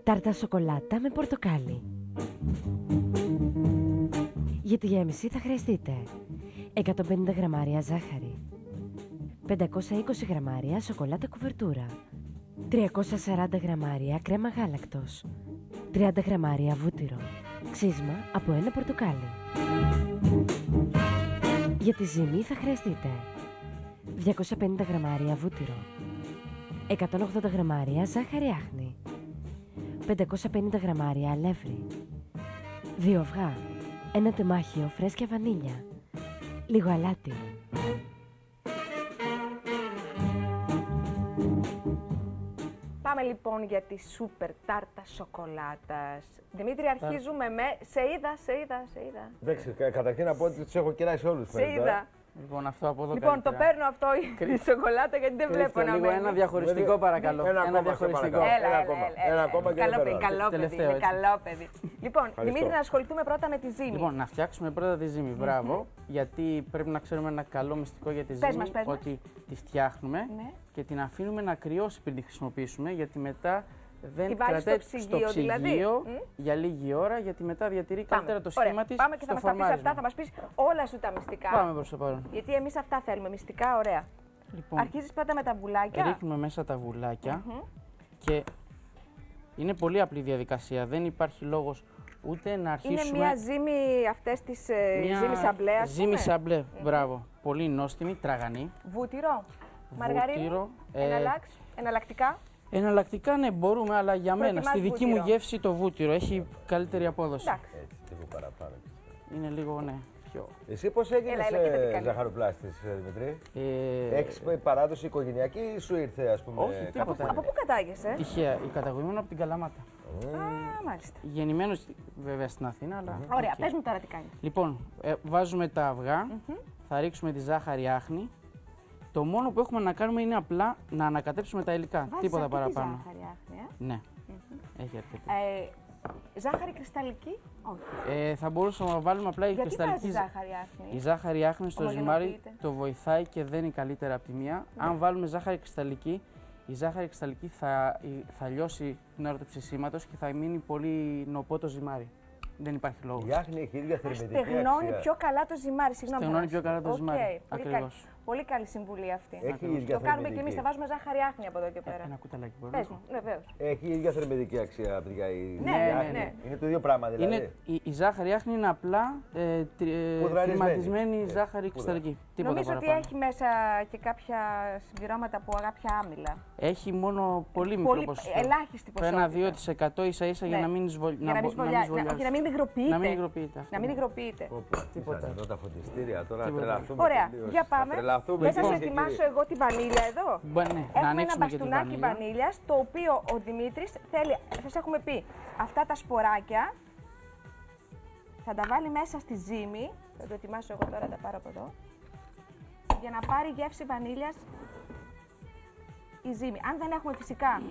Τάρτα σοκολάτα με πορτοκάλι. Για τη γέμιση θα χρειαστείτε 150 γραμμάρια ζάχαρη, 520 γραμμάρια σοκολάτα κουβερτούρα, 340 γραμμάρια κρέμα γάλακτος, 30 γραμμάρια βούτυρο, ξύσμα από ένα πορτοκάλι. Για τη ζύμη θα χρειαστείτε 250 γραμμάρια βούτυρο, 180 γραμμάρια ζάχαρη άχνη, 550 γραμμάρια αλεύρι, 2 αυγά, ένα τεμάχιο φρέσκια βανίλια, λίγο αλάτι. Πάμε λοιπόν για τη σούπερ τάρτα σοκολάτας. Δημήτρη, αρχίζουμε με... Σε είδα. Εντάξει, καταρχήν να πω ότι τους έχω κεράσει όλους. Σε είδα. Λοιπόν, αυτό από εδώ Λοιπόν, το παίρνω αυτό η σοκολάτα γιατί δεν βλέπω να μένει. μένει. Ένα διαχωριστικό παρακαλώ. Ένα διαχωριστικό. Έλα ακόμα και καλό παιδί. Λοιπόν, Δημήτρη, να ασχοληθούμε πρώτα με τη ζύμη. Λοιπόν, να φτιάξουμε πρώτα τη ζύμη. Μπράβο. Γιατί πρέπει να ξέρουμε ένα καλό μυστικό για τη ζύμη. Ότι τη φτιάχνουμε και την αφήνουμε να κρυώσει πριν τη χρησιμοποιήσουμε. Γιατί μετά δεν κρατάει στο ψυγείο για λίγη ώρα, γιατί μετά διατηρεί καλύτερα το σχήμα της. Πάμε και θα μας τα πεις αυτά, θα μας πεις όλα σου τα μυστικά. Πάμε προς το παρόν. Γιατί εμείς αυτά θέλουμε, μυστικά, ωραία. Λοιπόν, αρχίζεις πρώτα με τα βουλάκια. Ρίχνουμε μέσα τα βουλάκια και είναι πολύ απλή διαδικασία. Δεν υπάρχει λόγος ούτε να αρχίσουμε... Είναι μια ζύμη αυτές της ζύμη σαμπλέ, ας πούμε. Ζύμη σαμπλέ, μπράβο. Πολύ νόστιμη, τραγανή. Βούτυρο, μαργαρίνη, εναλλακτικά. Εναλλακτικά ναι, μπορούμε, αλλά για μένα, στη δική μου γεύση το βούτυρο έχει καλύτερη απόδοση. Έτσι, λίγο παραπάνω. Είναι λίγο, ναι, πιο... Εσύ πώς έγινες ζαχαροπλάστης, Δημητρή? Έχεις παράδοση οικογενειακή ή σου ήρθε, ας πούμε? Όχι, τίποτα. Από πού κατάγεσαι? Τυχαία, η καταγωγή μου είναι από την Καλαμάτα. Μάλιστα. Γεννημένος βέβαια στην Αθήνα, αλλά... Ωραία, πες μου τώρα τι κάνει. Λοιπόν, βάζουμε τα αυγά, θα ρίξουμε τη ζάχαρη άχνη. Το μόνο που έχουμε να κάνουμε είναι απλά να ανακατέψουμε τα υλικά. Τίποτα παραπάνω. Ζάχαρη άχνη, ναι. Έχει αρκετή. Ζάχαρη κρυσταλλική, όχι. Θα μπορούσαμε να βάλουμε απλά η κρυσταλλική. Γιατί ζάχαρη άχνη? Η ζάχαρη άχνη στο ζυμάρι το βοηθάει και δένει καλύτερα από τη μία. Αν βάλουμε ζάχαρη κρυσταλλική, η ζάχαρη κρυσταλλική θα λιώσει την ώρα του ψησίματος και θα μείνει πολύ νοπό το ζυμάρι. Δεν υπάρχει λόγο. Η άχνη έχει ίδια θερμιδική αξία. Στεγνώνει πιο καλά το ζυμάρι. Στεγνώνει πιο καλά το ζυμάρι. Ακριβώς. Πολύ καλή συμβουλή αυτή. Το κάνουμε και εμείς, θα βάζουμε ζάχαρη άχνη από εδώ και πέρα. Ένα κουταλάκι μπορεί. Πες μου, βεβαίως. Έχει η ίδια θερμιδική αξία, παιδιά. Ναι. Είναι το ίδιο πράγμα δηλαδή. Η ζάχαρη άχνη είναι απλά τριματισμένη ζάχαρη κρυσταλλική. Νομίζω ότι έχει μέσα και κάποια συμπληρώματα από κάποια άμυλα. Έχει μόνο πολύ μικρό ποσοστό. Ελάχιστη ποσότητα. Το 1-2% ίσα-ίσα για να μην βολιάζει. Να μην υγροποιείται. Να μην υγροποιείται. Τίποτα. Εδώ τα φωτιστήρια τώρα τρελαθούμε. Ωραία, για πάμε. Δεν σας ετοιμάσω εγώ τη βανίλια εδώ. Έχουμε ένα μπαστούνάκι βανίλιας, το οποίο ο Δημήτρης θέλει, σας έχουμε πει, αυτά τα σποράκια θα τα βάλει μέσα στη ζύμη. Θα το ετοιμάσω εγώ τώρα, τα πάρω από εδώ. Για να πάρει γεύση βανίλιας η ζύμη. Αν δεν έχουμε φυσικά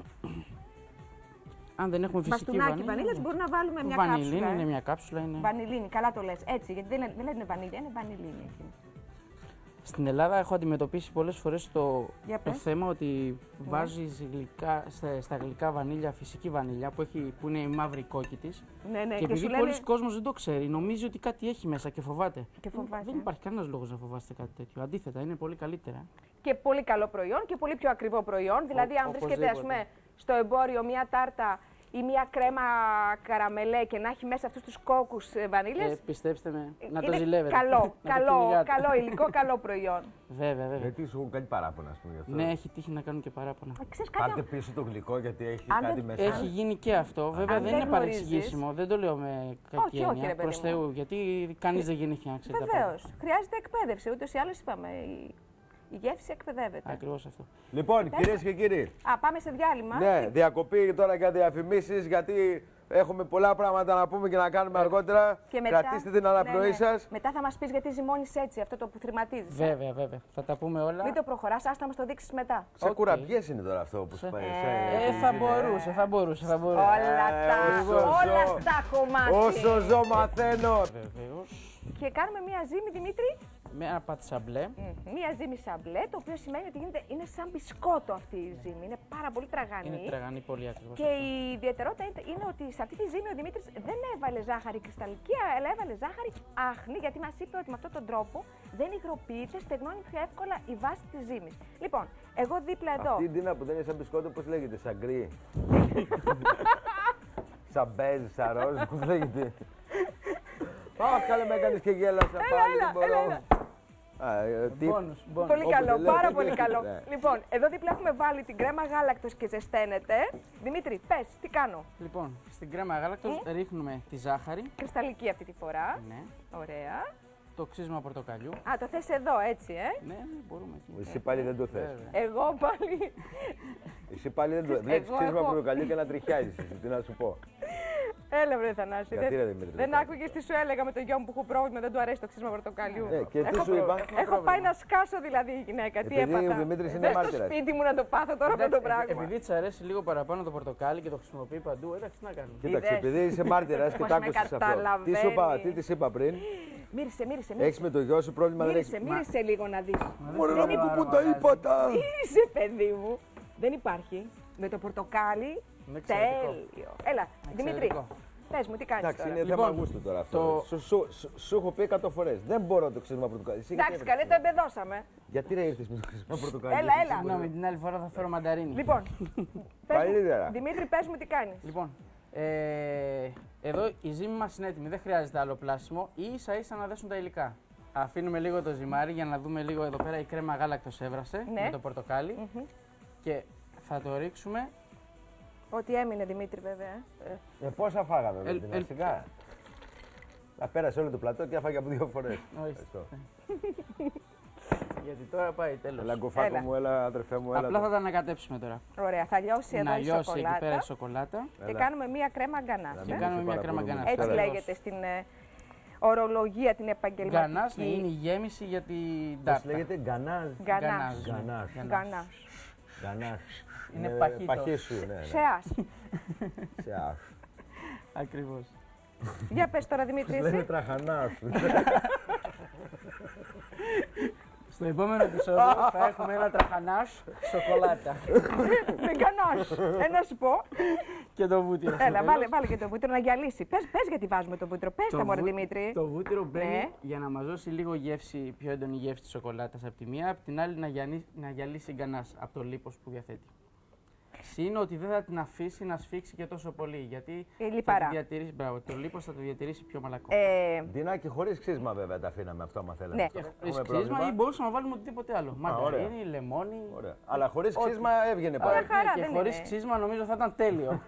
μπαστούνάκι βανίλιας, μπορούμε να βάλουμε μια κάψουλα. Βανιλίνη είναι μια κάψουλα. Βανιλίνη, καλά το λες. Έτσι, γιατί δεν λένε βανίλια, είναι βανιλίνη. Στην Ελλάδα έχω αντιμετωπίσει πολλές φορές το θέμα ότι βάζεις στα γλυκά βανίλια, φυσική βανίλια, που είναι η μαύρη κόκκι της. Και επειδή πολλοί κόσμος δεν το ξέρει, νομίζει ότι κάτι έχει μέσα και φοβάται. Δεν υπάρχει κανένας λόγος να φοβάστε κάτι τέτοιο. Αντίθετα, είναι πολύ καλύτερα. Και πολύ καλό προϊόν και πολύ πιο ακριβό προϊόν. Δηλαδή, αν βρίσκεται στο εμπόριο μια τάρτα ή μια κρέμα καραμελέ και να έχει μέσα αυτούς τους κόκκους βανίλιας. Πιστέψτε με, να το ζηλεύετε. Καλό υλικό, καλό προϊόν. Βέβαια. Γιατί σου έχουν κάνει παράπονα, ας πούμε, γι' αυτό. Ναι, έχει τύχει να κάνουν και παράπονα. Πάρτε πίσω το γλυκό, γιατί έχει κάτι μέσα. Έχει γίνει και αυτό. Βέβαια δεν είναι παρεξηγήσιμο. Δεν το λέω με κακή έννοια. Προς Θεού, γιατί κανείς δεν γεννήθηκε να ξέρει. Βεβαίως. Χρειάζεται εκπαίδευση. Ούτως ή άλλως είπαμε. Η γεύση εκπαιδεύεται. Ακριβώς αυτό. Λοιπόν, κυρίες και κύριοι. Πάμε σε διάλειμμα. Ναι, διακοπή τώρα για διαφημίσεις, γιατί έχουμε πολλά πράγματα να πούμε και να κάνουμε αργότερα. Και μετά, κρατήστε την αναπνοή σας. Μετά θα μας πεις γιατί ζυμώνεις έτσι, αυτό το που θρηματίζεις. Βέβαια. Θα τα πούμε όλα. Μην το προχωράς, άστα μας το δείξεις μετά. Σε κουραμπιές είναι τώρα αυτό που σου πάει. Θα μπορούσε. Όλα τα κομμάτια. Όσο ζω μαθαίνω. Βεβαίως. Και κάνουμε μία ζύμη, Δημήτρη. με ένα πατ σαμπλέ. Μία ζύμη σαμπλέ, το οποίο σημαίνει ότι είναι σαν μπισκότο αυτή η ζύμη. Είναι πάρα πολύ τραγανή. Είναι τραγανή, πολύ ακριβώς. Και η ιδιαιτερότητα είναι ότι σε αυτή τη ζύμη ο Δημήτρης δεν έβαλε ζάχαρη κρυσταλλική, αλλά έβαλε ζάχαρη άχνη, γιατί μας είπε ότι με αυτόν τον τρόπο δεν υγροποιείται, στεγνώνει πιο εύκολα η βάση της ζύμης. Λοιπόν, εγώ δίπλα εδώ. Αυτή η Ντίνα που δεν είναι σαν μπισκότο, πώς λέγεται, σαν γκρι. Σαν μπέζ, σαν ροζ, πώς λέγεται. Αχ, καλά με έκανες και γέλασα πάλι, δεν μπορώ. Πολύ καλό, πάρα πολύ καλό. Λοιπόν, εδώ δίπλα έχουμε βάλει την κρέμα γάλακτος και ζεσταίνεται. Δημήτρη, πες, τι κάνω. Λοιπόν, στην κρέμα γάλακτος ρίχνουμε τη ζάχαρη. Κρυσταλλική αυτή τη φορά. Ναι. Ωραία. Το ξύσμα πορτοκαλιού. Α, το θες εδώ, έτσι, Ναι, μπορούμε. Εσύ πάλι δεν το θες. Εγώ πάλι. Εσύ πάλι δεν το θες. Βλέπεις ξύσμα πορτοκαλιού και να τριχιάζεις, τι να σου πω. Έλα, βρε Θανάση. Δεν άκουγες τι σου έλεγα με το γιο μου που έχω πρόβλημα, δεν του αρέσει το ξύσμα πορτοκαλιού. Και τι σου είπα. Έχω πάει να σκάσω δηλαδή η γυναίκα. Τι έπαθα. Ο Δημήτρης είναι μάρτυρας. Στο σπίτι μου να το πάθω τώρα αυτό το πράγμα. Επειδή της αρέσει λίγο παραπάνω το πορτοκάλι και το χρησιμοποιεί παντού, εντάξει, τι να κάνουμε. Κοίταξε, επειδή είσαι μάρτυρας και τ' άκουσες αυτό. Τι της είπα πριν. Μύρισε. Έχεις με το γιο σου πρόβλημα, δεν έχεις. Μύρισε λίγο να δεις. Μωρέ να μου που τα είπα. Μύρισε, παιδί μου. Δεν υπάρχει. Με το πορτοκάλι. Τέλειο. Έλα, Δημήτρη. Πες μου, τι κάνεις τώρα. Εντάξει, είναι θέμα γούστου τώρα αυτό. Σου έχω πει 100 φορές. Δεν μπορώ το ξύσμα πορτοκάλι. Εντάξει, καλέ, το εμπεδώσαμε. Γιατί ρε ήρθες με το ξύσμα πορτοκάλι. Έλα. Συγγνώμη, την άλλη φορά θα φέρω μανταρίνι. Λοιπόν, Δημήτρη, πες μου τι κάνεις. Λοιπόν, εδώ η ζύμη μας είναι έτοιμη. Δεν χρειάζεται άλλο πλάσιμο ή ίσα-ίσα να δέσουν τα υλικά. Αφήνουμε λίγο το ζυμάρι για να δούμε λίγο εδώ πέρα. Η κρέμα γάλακτος έβρασε με το πορτοκάλι. Και θα το ρίξουμε. Ό,τι έμεινε, Δημήτρη, βέβαια. Πόσα φάγαμε με την αστικά. Πέρασε όλο το πλατό και έφαγε από 2 φορές. Γιατί τώρα πάει τέλος. Έλα, γκοφάκο μου, έλα, αδερφέ μου, έλα. Απλά θα τα ανακατέψουμε τώρα. Ωραία, θα λιώσει εδώ η σοκολάτα. Εκεί πέρα η σοκολάτα. Και κάνουμε μία κρέμα γκανάς. Και κάνουμε μία κρέμα γκανάς. Έτσι λέγεται στην ορολογία την επαγγελματική. Γκανάς είναι η γέμιση για την τάρτα. Πώς λέγεται, γκανάς. Γκανάς. Είναι παχύσου, ναι. Σεάς. Ακριβώς. Για πες τώρα, Δημήτρη, εσύ. Λένε τραχανάς. Στο επόμενο επεισόδιο θα έχουμε ένα τραχανάς σοκολάτα. Με γκανάς. Να σου πω. Και το βούτυρο. Έλα, βάλε και το βούτυρο να γυαλίσει. Πες γιατί βάζουμε το βούτυρο. Πες τα, μωρέ, Δημήτρη. Το βούτυρο μπαίνει για να μας δώσει λίγο γεύση, πιο έντονη γεύση της σοκολάτας από τη μία, από την άλλη να γυαλίσει γκανάς από το λίπος που διαθέτει. Είναι ότι δεν θα την αφήσει να σφίξει και τόσο πολύ. Γιατί θα τη διατηρήσει, το λίπος θα το διατηρήσει πιο μαλακό. Ντινάκι, χωρίς ξύσμα βέβαια τα αφήναμε αυτό, άμα θέλαμε. Ναι, χωρίς ξύσμα ή μπορούσαμε να βάλουμε οτιδήποτε άλλο. Μανταρίνι, λεμόνι. Ωραία. Αλλά χωρίς ξύσμα έβγαινε πάλι. Και χωρίς ξύσμα νομίζω θα ήταν τέλειο.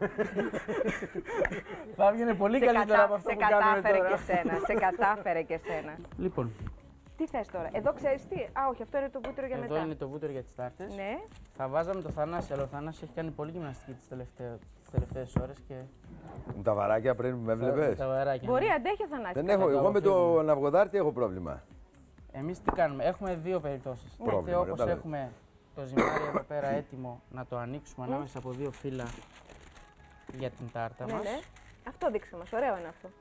Θα έβγαινε πολύ καλύτερα από αυτό που κάνουμε τώρα. Σε κατάφερε και σένα. Λοιπόν. Τι θες τώρα, εδώ ξέρεις τι. Όχι, αυτό είναι το βούτυρο για μετά. Εδώ είναι το βούτυρο για τις τάρτες. Ναι. Θα βάζαμε το Θανάση, αλλά ο Θανάσης έχει κάνει πολύ γυμναστική τις τελευταίες ώρες και. Με τα βαράκια πριν με βλέπεις. Μπορεί, αντέχει ο Θανάσης. Δεν έχω, εγώ με τον αυγοδάρτη έχω πρόβλημα. Εμείς τι κάνουμε, έχουμε δύο περιπτώσεις. Είτε όπως έχουμε το ζυμάρι εδώ πέρα έτοιμο να το ανοίξουμε ανάμεσα από 2 φύλλα για την τάρτα μας. Ναι. Αυτό δείξε μας, ωραίο είναι αυτό.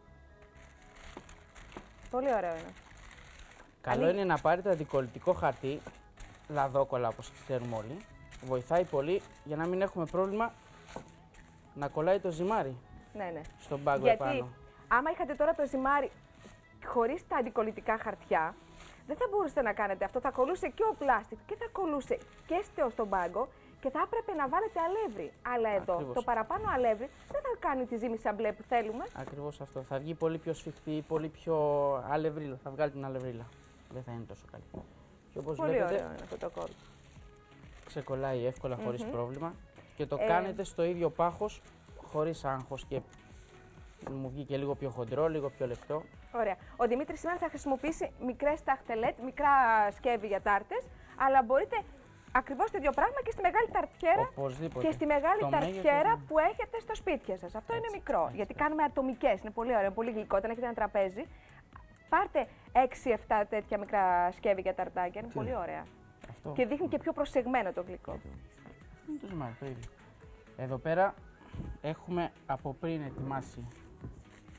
Πολύ ωραίο είναι. Καλό είναι να πάρετε αντικολλητικό χαρτί, λαδόκολλα όπως ξέρουμε όλοι. Βοηθάει πολύ για να μην έχουμε πρόβλημα να κολλάει το ζυμάρι στον πάγκο επάνω. Γιατί άμα είχατε τώρα το ζυμάρι χωρίς τα αντικολλητικά χαρτιά, δεν θα μπορούσατε να κάνετε αυτό. Θα κολλούσε και ο πλάστικ και θα κολλούσε και στον πάγκο και θα έπρεπε να βάλετε αλεύρι. Αλλά εδώ το παραπάνω αλεύρι δεν θα κάνει τη ζύμη σαμπλέ που θέλουμε. Ακριβώς αυτό. Θα βγει πολύ πιο σφιχτή, πολύ πιο αλευρίλα. Θα βγάλει την αλευρίλα. Δεν θα είναι τόσο καλή. Και όπως πολύ βλέπετε, ωραίο είναι αυτό το κόλλο. Ξεκολλάει εύκολα χωρίς πρόβλημα και το κάνετε στο ίδιο πάχος χωρίς άγχος και μου βγήκε λίγο πιο χοντρό, λίγο πιο λεπτό. Ωραία. Ο Δημήτρης σήμερα θα χρησιμοποιήσει μικρές ταχτελέτ, μικρά σκεύη για τάρτες, αλλά μπορείτε ακριβώς το ίδιο πράγμα και στη μεγάλη ταρτιέρα. Οπωσδήποτε. Και στη μεγάλη ταρτιέρα που έχετε στο σπίτι σας. Αυτό είναι μικρό, γιατί κάνουμε ατομικές. Είναι πολύ ωραίο, πολύ γλυκό. Όταν έχετε ένα τραπέζι, πάρτε 6-7 τέτοια μικρά σκεύη για ταρτάκια. Είναι πολύ ωραία. Αυτό. Και δείχνει και πιο προσεγμένο το γλυκό. Είναι το ζυμάρι, το ίδιο. Εδώ πέρα έχουμε από πριν ετοιμάσει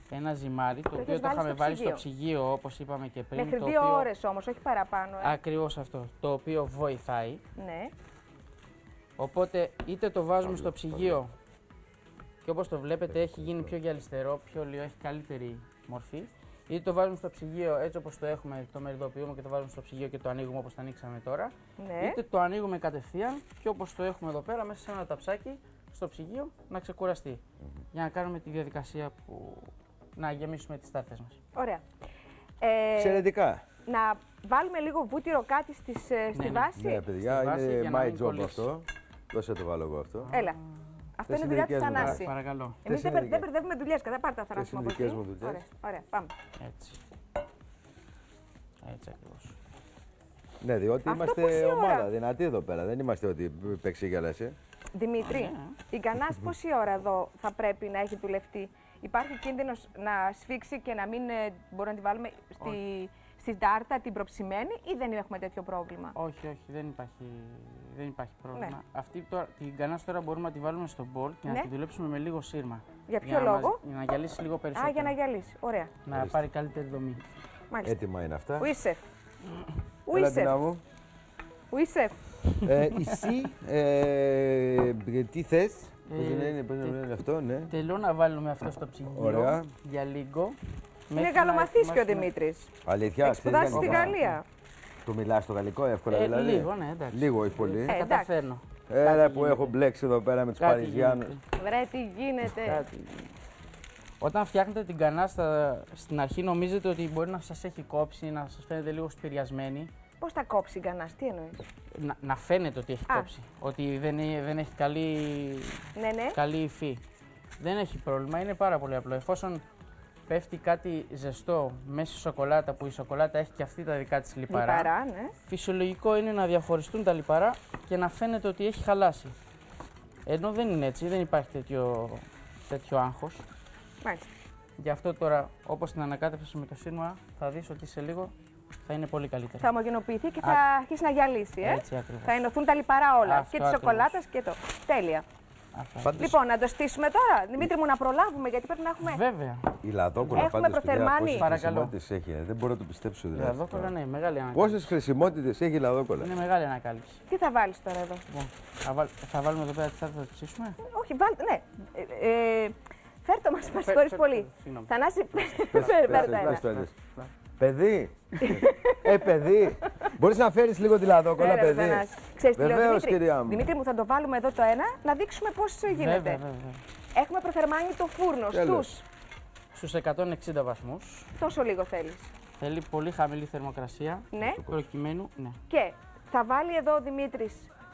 ένα ζυμάρι, το οποίο το είχαμε βάλει στο ψυγείο, όπως είπαμε και πριν. Μέχρι 2 ώρες όμως, όχι παραπάνω. Ακριβώς αυτό, το οποίο βοηθάει. Ναι. Οπότε είτε το βάζουμε στο ψυγείο και όπως το βλέπετε έχει γίνει πιο γυαλιστερό, πιο λίγο, έχει καλύτερη μορφή. Είτε το βάζουμε στο ψυγείο έτσι όπως το έχουμε, το μεριδοποιούμε και το βάζουμε στο ψυγείο και το ανοίγουμε όπως το ανοίξαμε τώρα. Ναι. Είτε το ανοίγουμε κατευθείαν και όπως το έχουμε εδώ πέρα, μέσα σε ένα ταψάκι στο ψυγείο να ξεκουραστεί. Για να κάνουμε τη διαδικασία που να γεμίσουμε τις τάρτες μας. Ωραία. Εξαιρετικά. Να βάλουμε λίγο βούτυρο κάτι στη βάση. Ναι, παιδιά, είναι my job αυτό. Δώσε το βάλω εγώ αυτό. Έλα. Αυτό είναι δουλειά του Θανάση. Παρακαλώ. Εμείς δεν μπερδεύουμε δουλειές. Κατά πάρτε τα Θανάση μου από εκεί. Ωραία, πάμε. Έτσι. Έτσι ακριβώς. Ναι, διότι είμαστε ομάδα δυνατή εδώ πέρα. Δεν είμαστε ότι παίξει γέλασε. Δημήτρη, η γκανάς πόση ώρα εδώ θα πρέπει να έχει δουλευτεί? Υπάρχει κίνδυνος να σφίξει και να μην μπορούμε να τη βάλουμε στην τάρτα την προψημένη ή δεν έχουμε τέτοιο πρόβλημα? Όχι, δεν υπάρχει πρόβλημα. Ναι. Αυτή τώρα, την γκανάς τώρα μπορούμε να τη βάλουμε στο μπολ και να τη δουλέψουμε με λίγο σύρμα. Για ποιο λόγο? Για να γυαλίσει λίγο περισσότερο. Για να γυαλίσει. Ωραία. Να πάρει καλύτερη δομή. Μάλιστα. Έτοιμα είναι αυτά. Ουίσεφ. Ουίσεφ. Εσύ, τι θες? Πώς είναι αυτό, ναι. Θέλω να βάλουμε αυτό στο ψυγείο για λίγο. Είναι καλομαθής και ο Δημήτρης. Αλήθεια. Έχει σπουδάσει στη Γαλλία. Του μιλάς στο γαλλικό εύκολα δηλαδή? Λίγο, ναι, εντάξει. Λίγο, όχι πολύ. Καταφέρνω. Που έχω μπλέξει εδώ πέρα με τους Παριζιάνους. Βρε, τι γίνεται. Όταν φτιάχνετε την γκανά στην αρχή νομίζετε ότι μπορεί να σας έχει κόψει, να σας φαίνεται λίγο σπηριασμένη. Πώς θα κόψει η γκανάς, τι εννοείς? Να φαίνεται ότι έχει κόψει, ότι δεν έχει καλή υφή. Δεν έχει πρόβλημα, είναι πάρα πολύ απλό. Εφόσον πέφτει κάτι ζεστό μέσα στη σοκολάτα, που η σοκολάτα έχει και αυτή τα δικά της λιπαρά, ναι. Φυσιολογικό είναι να διαφοριστούν τα λιπαρά και να φαίνεται ότι έχει χαλάσει. Ενώ δεν είναι έτσι, δεν υπάρχει τέτοιο άγχος. Μάλιστα. Γι' αυτό τώρα, όπως την ανακάτεψα με το σύρμα, θα δεις ότι σε λίγο θα είναι πολύ καλύτερα. Θα ομογενοποιηθεί και θα αρχίσει να γυαλίσει. Έτσι ακριβώς. Θα ενωθούν τα λιπαρά όλα. Αυτό και τη σοκολάτα και το. Τέλεια. Λοιπόν, να το στήσουμε τώρα. Δημήτρη μου, να προλάβουμε γιατί πρέπει να έχουμε. Βέβαια. Η λαδόκολα έχουμε προθερμάνει. Παρακαλώ. Έχει, δεν μπορώ να το πιστέψω δηλαδή. Η λαδόκολα, ναι, μεγάλη ανακάλυψη. Πόσες χρησιμότητες έχει η λαδόκολα? Είναι μεγάλη ανακάλυψη. Τι θα βάλεις τώρα εδώ? Θα βάλουμε εδώ πέρα τι θα ψήσουμε. Όχι, βάλτε, ναι. Φέρτο μας, χωρίς πολύ. Θανάση, φέρτε. Παιδί, παιδί, μπορείς να φέρεις λίγο τη λαδόκολα, παιδί? Ξέρεις τι λέω, Δημήτρη μου, θα το βάλουμε εδώ το ένα, να δείξουμε πώς γίνεται. Βέβαια. Έχουμε προθερμάνει το φούρνο στους 160 βαθμούς. Τόσο λίγο θέλεις? Θέλει πολύ χαμηλή θερμοκρασία, ναι. Προκειμένου, ναι. Και θα βάλει εδώ ο Δημήτρης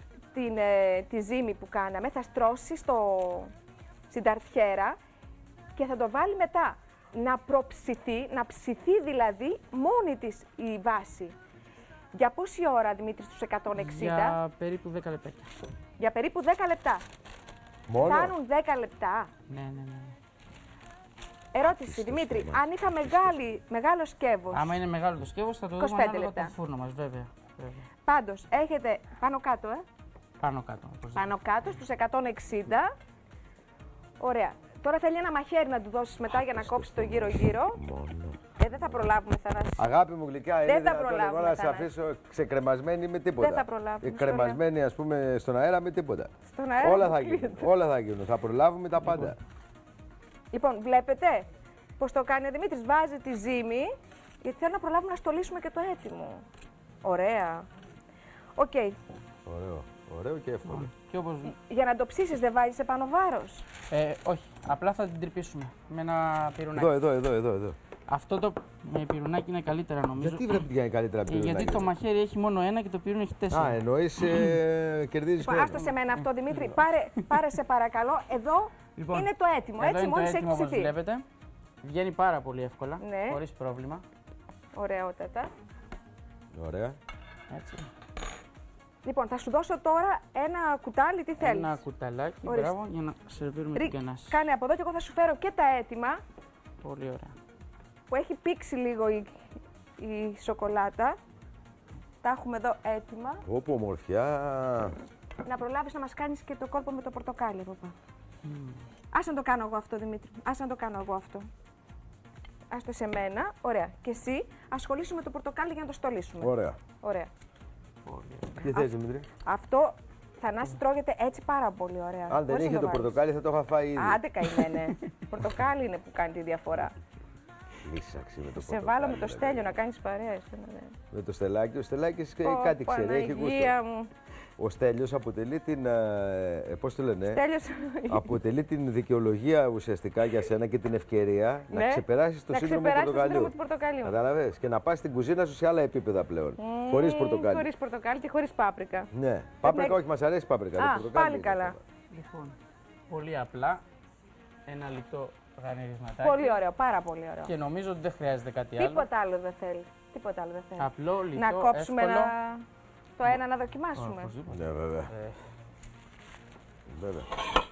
τη ζύμη που κάναμε, θα στρώσει στην ταρτιέρα και θα το βάλει μετά. Να προψηθεί, να ψηθεί δηλαδή μόνη της η βάση. Για πόση ώρα, Δημήτρη, στους 160? Για περίπου 10 λεπτά. Για περίπου 10 λεπτά. Μόνο? Φτάνουν 10 λεπτά. Ναι. Ερώτηση, Δημήτρη, αν είχα μεγάλο σκεύος. Άμα είναι μεγάλο το σκεύος θα το δούμε ανάλογα το φούρνο μας, βέβαια. Πάντως, έχετε πάνω κάτω, Πάνω κάτω στους 160. Ωραία. Τώρα θέλει ένα μαχαίρι να του δώσεις μετά για να κόψει το γύρω-γύρω. Δεν θα προλάβουμε, Θανάση. Αγάπη μου γλυκιά, είναι δυνατόν εγώ να σε αφήσω ξεκρεμασμένη με τίποτα? Δεν θα προλάβουμε. Κρεμασμένη, ας πούμε, στον αέρα με τίποτα. Στον αέρα όλα θα γίνουν. Θα προλάβουμε τα πάντα. Λοιπόν, βλέπετε πώς το κάνει ο Δημήτρης? Βάζει τη ζύμη, γιατί θέλω να προλάβουμε να στολίσουμε και το έτοιμο. Ωραία. Οκ. Ωραίο και εύκολο. Για να το ψήσεις δεν βάζεις επάνω βάρος? Όχι, απλά θα την τρυπήσουμε με ένα πυρουνάκι. Εδώ. Αυτό το με πυρουνάκι είναι καλύτερα νομίζω. Γιατί πρέπει να είναι καλύτερα πυρουνάκι? Γιατί το μαχαίρι έχει μόνο ένα και το πυρούνι έχει 4. Εννοείς κερδίζεις χρόνο. Άστο σε μένα αυτό, Δημήτρη. Πάρε σε παρακαλώ. Εδώ είναι το έτοιμο. Έτσι μόλις έχει ψηθεί. Όπως βλέπετε, βγαίνει πάρα πολύ εύκολα, χωρίς πρόβλημα. Ωραιότατα. Ωραία. Έτσι. Λοιπόν, θα σου δώσω τώρα ένα κουτάλι, τι θέλεις? Ένα κουταλάκι, μπράβο, για να σερβίρουμε την γκανάση. Κάνε από εδώ και εγώ θα σου φέρω και τα έτοιμα. Πολύ ωραία. Που έχει πήξει λίγο η σοκολάτα. Τα έχουμε εδώ έτοιμα. Όπο ομορφιά. Να προλάβεις να μας κάνεις και το κόλπο με το πορτοκάλι, παπά. Ας να το κάνω εγώ αυτό, Δημήτρη. Ας να το κάνω εγώ αυτό. άστο σε μένα. Ωραία. Και εσύ ασχολήσου με το πορτοκάλι για να το στολίσουμε. Ωραία. Ωραία. Τι θες, Δημήτρη? Αυτό, Θανάση, τρώγεται έτσι πάρα πολύ ωραία. Αν δεν είχε το πορτοκάλι θα το είχα φάει ήδη. Άντε καημένε. Πορτοκάλι είναι που κάνει τη διαφορά. Λύσαξε με το Σε βάλω με το Στέλιο να κάνεις παρέες. Με το Στελάκι. Ο Στελάκης κάτι ξέρει, έχει γούστο. Ο Στέλιος αποτελεί την. Πώς το λένε, αποτελεί την δικαιολογία ουσιαστικά για σένα και την ευκαιρία να ξεπεράσεις το σύνδρομο του πορτοκαλιού. Κατάλαβες, και να πας στην κουζίνα σου σε άλλα επίπεδα πλέον. Χωρίς πορτοκάλι. Χωρίς πορτοκάλι και χωρίς πάπρικα. Ναι, πάπρικα όχι, μας αρέσει πάπρικα. Πάλι καλά. Λοιπόν, πολύ απλά. Ένα λεπτό γανιρισματάκι. Πολύ ωραίο, πάρα πολύ ωραίο. Και νομίζω ότι δεν χρειάζεται κάτι άλλο. Τίποτα άλλο δεν θέλει. Απλό, λιτό, να κόψουμε εύκολο. το ένα να δοκιμάσουμε. Ναι, βέβαια. Βέβαια.